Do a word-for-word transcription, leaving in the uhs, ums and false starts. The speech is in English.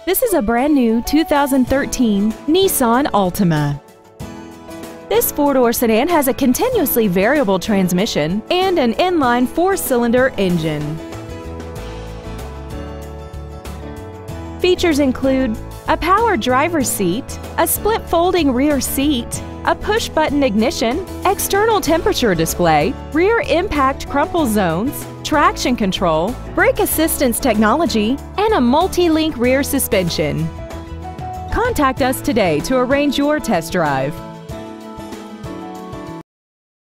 This is a brand new two thousand thirteen Nissan Altima. This four-door sedan has a continuously variable transmission and an inline four-cylinder engine. Features include a power driver's seat, a split folding rear seat, a push-button ignition, external temperature display, rear impact crumple zones, traction control, brake assistance technology, and a multi-link rear suspension. Contact us today to arrange your test drive.